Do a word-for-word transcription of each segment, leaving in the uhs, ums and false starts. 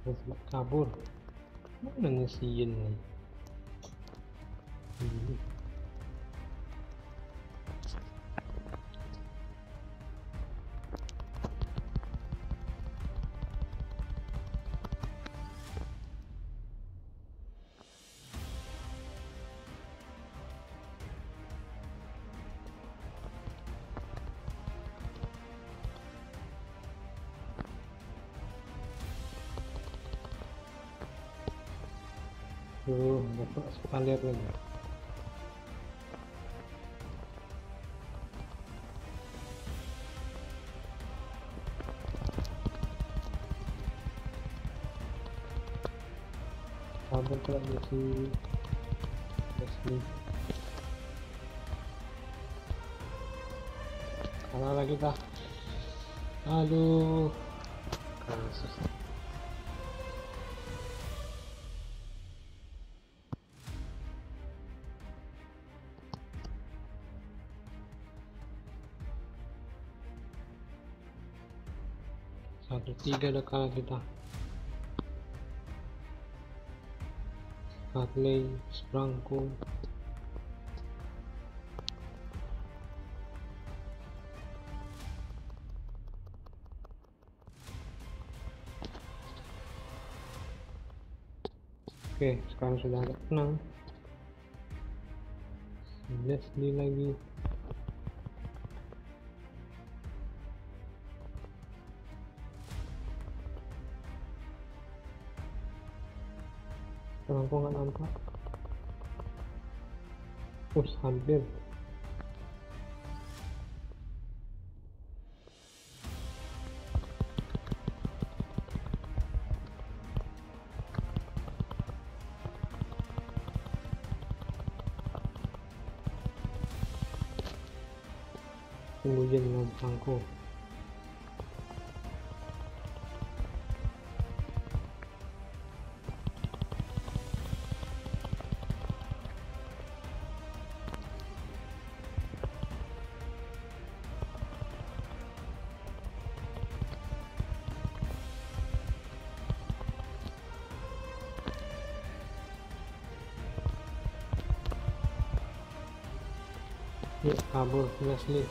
Sempat kabur. Mana nih si Yin nih? Hmm. Tuh, dapat sekali lagi. Kabur lagi si Leslie. Kalah lagi dah. Aduh, kasus. Satu tiga udah kalah kita. Harley, Sprangko. Oke, sekarang sudah agak tenang. Leslie lagi. Sprangko nggak nampak. Us, hampir. Kemudian dengan Sprangko. Ya, kabur Leslie.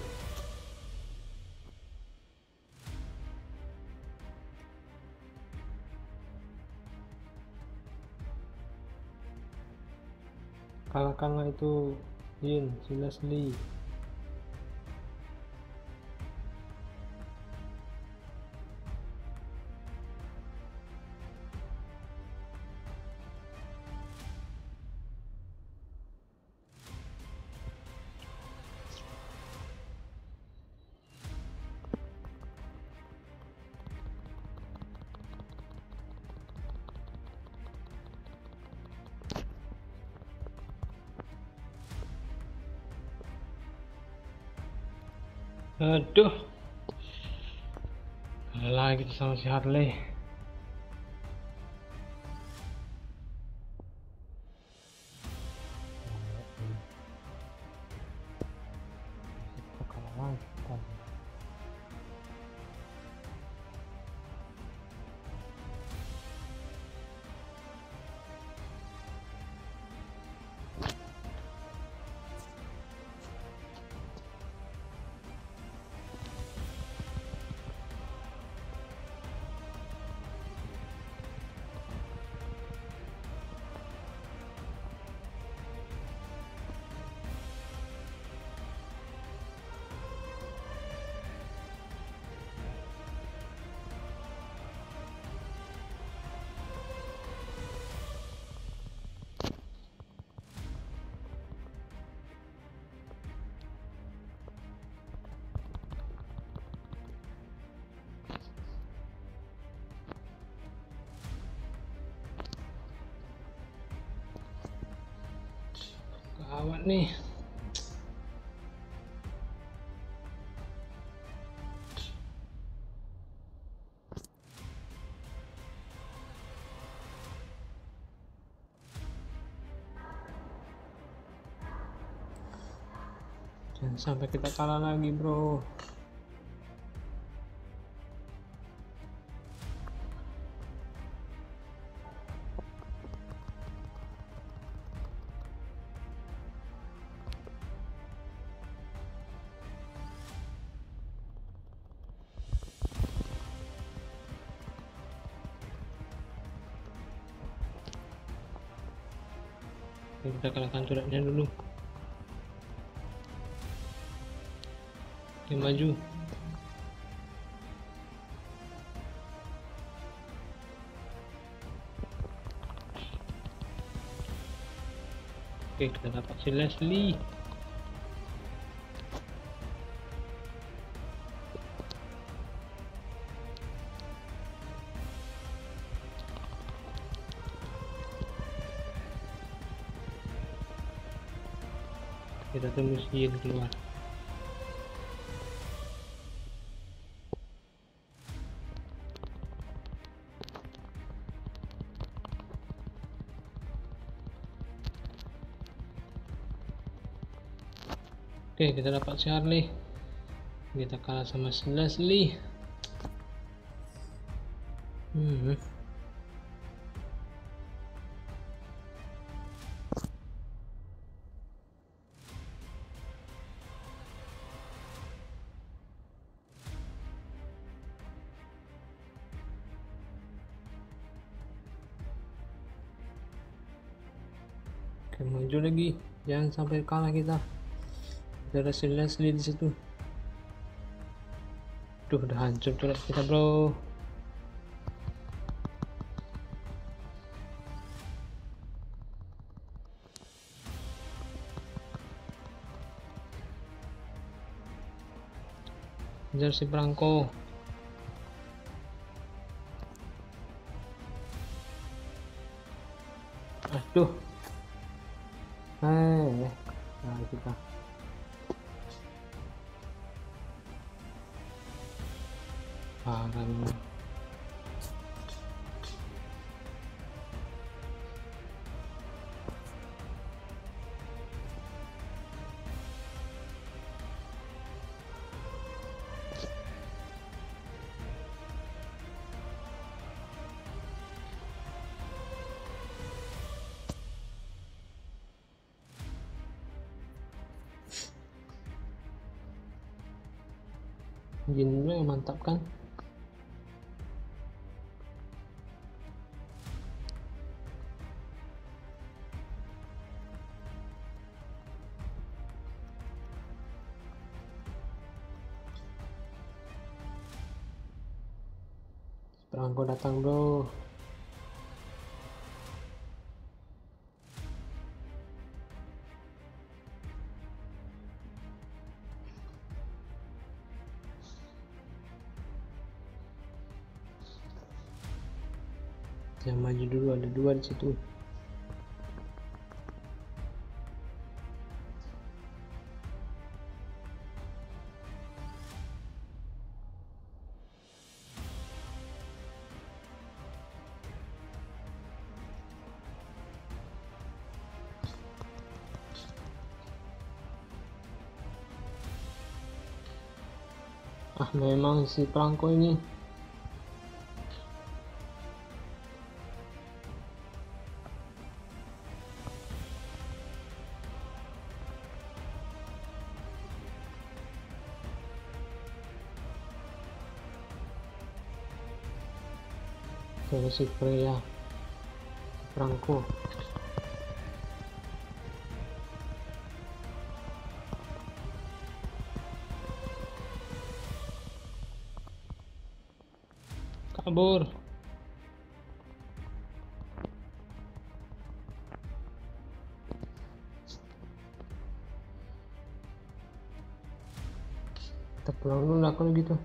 Kalahkanlah itu Yin, si Leslie. Aduh, kalah gitu sama si Harley. Kalah lagi. Gawat nih. Jangan sampai kita kalah lagi, bro. Kita kalahkan turretnya dulu. Oke, maju. Oke, kita dapat si Leslie. Kita tunggu si Yin keluar. Oke, kita dapat Charlie. Kita kalah sama si Leslie. Hmm. Oke, maju lagi. Jangan sampai kalah kita. Ada si Leslie di situ. Duh, udah hancur turret kita, bro. Kejar si perangko. Aduh. Eh, nah kita. Parah. Jinnya mantap kan? Perangko datang, bro. Yang maju dulu, ada dua di situ. Ah, memang si perangko ini. Saya si Freya, perangko. Kabur. Kita pulang dulu lah kalau gitu.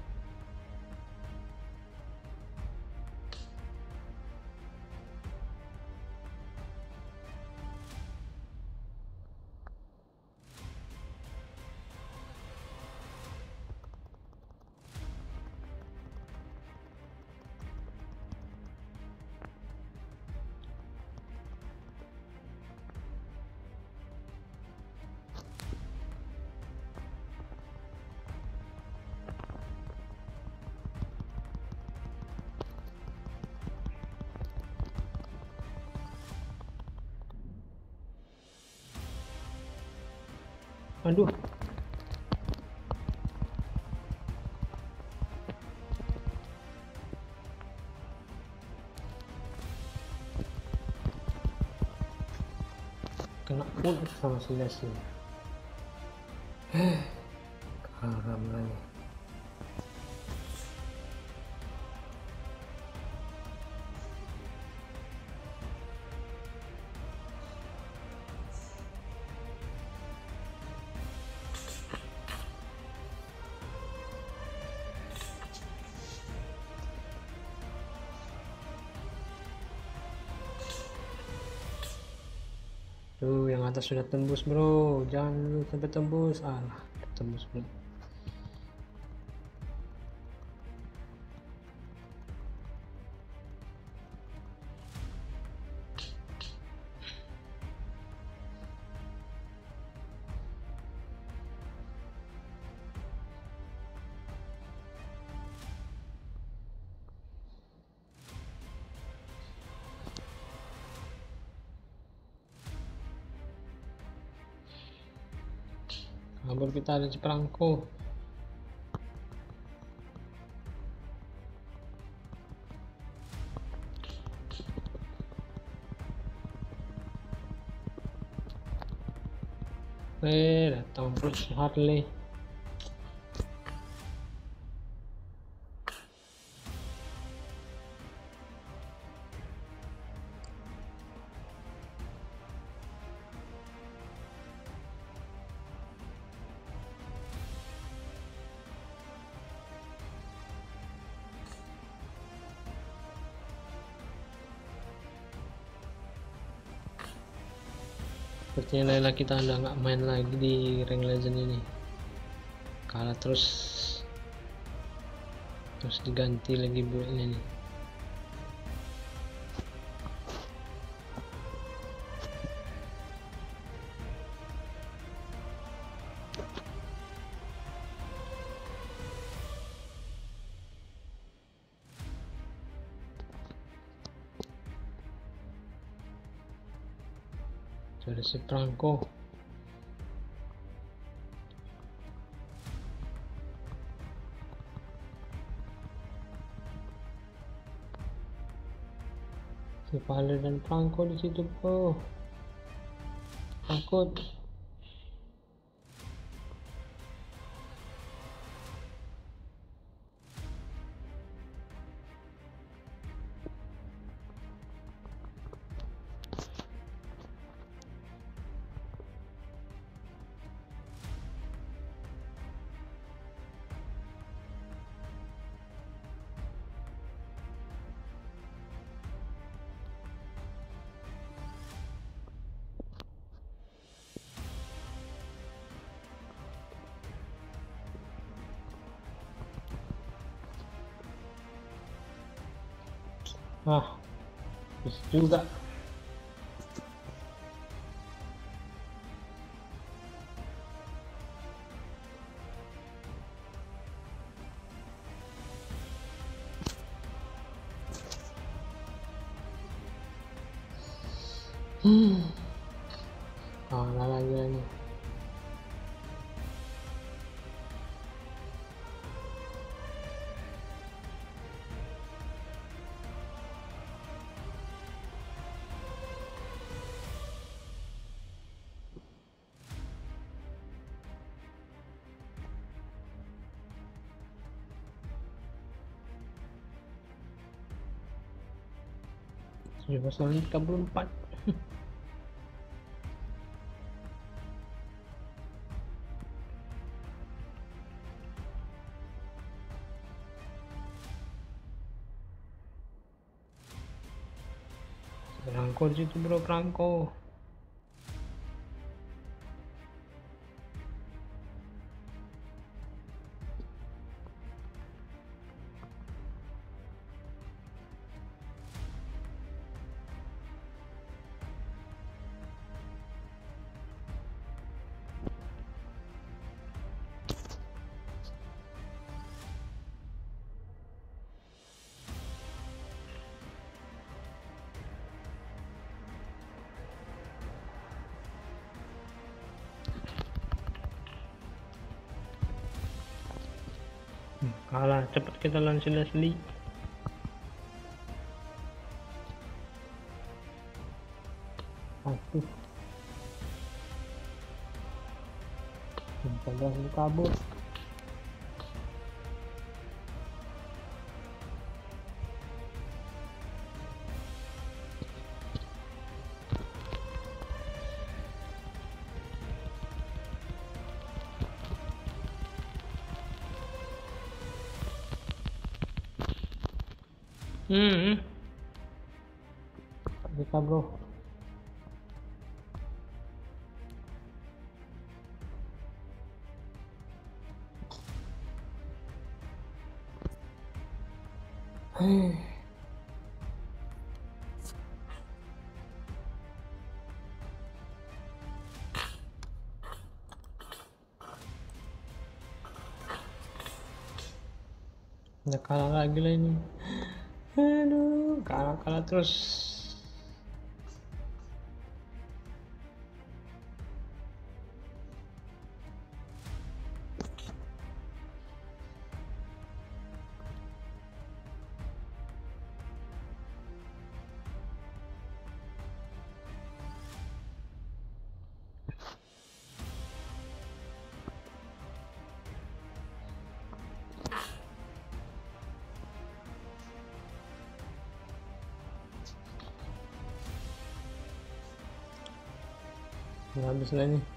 Aduh. kena pun sama si Leslie. Karam lagi. Tuh yang atas sudah tembus bro, jangan dulu sampai tembus. Alah, tembus bro. Kabur kita ada di perangko. Eh, datang terus Harley. Sepertinya Layla kita udah nggak main lagi di rank legend ini, kalah terus terus diganti lagi buatnya nih. Sudah si perangko. Si Valer dan perangko di situ bro. Takut. Ah, bisa juga. Hmm. Kalah lagi nih. Sudah pasal tiga puluh empat. Perangko di situ bro, perangko. Kalah, cepat kita lawan si Leslie. Aduh. berhasil kabur. Hmm, bisa bro. Hei. Udah kalah lagi lah ini. Aduh, kalah-kalah terus. Nggak habis lah ini.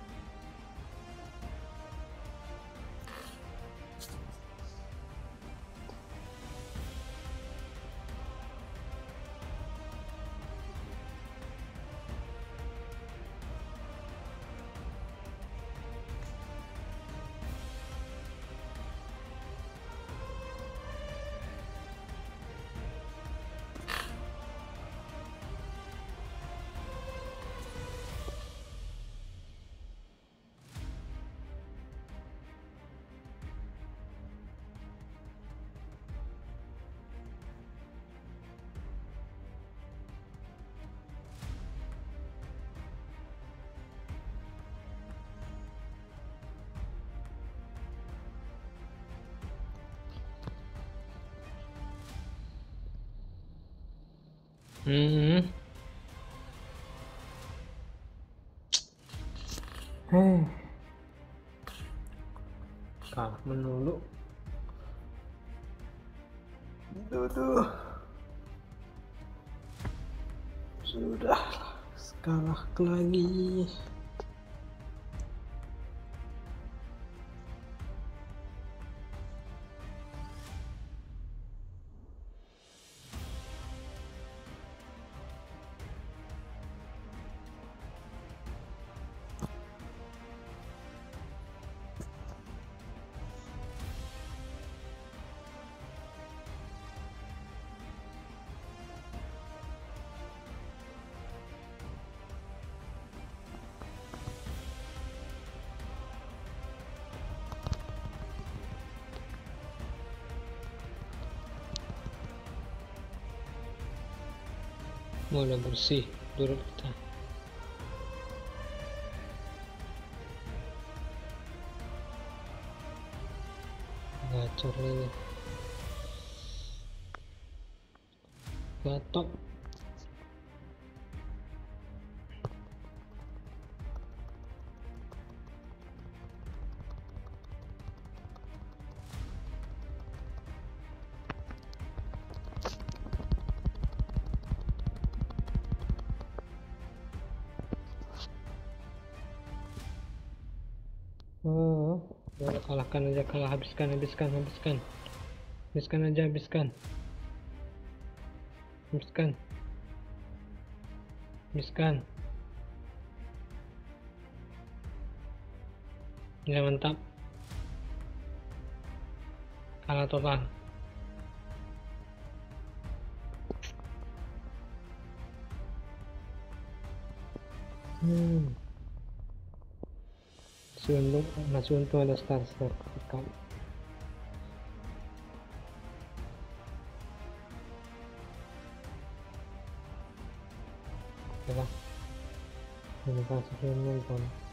Hmm. Hei. Kalah melulu. Duduh. Sudah kalah lagi. Mulai bersih turut kita. Gacor ini. Gatok. Oh, ya kalahkan aja, kalah, habiskan, habiskan, habiskan, habiskan aja, habiskan, habiskan, habiskan. Ya mantap, kalah total. Hmm. Masih untung, masih untung ada star star kali. Oke lah, terima kasih sudah nonton.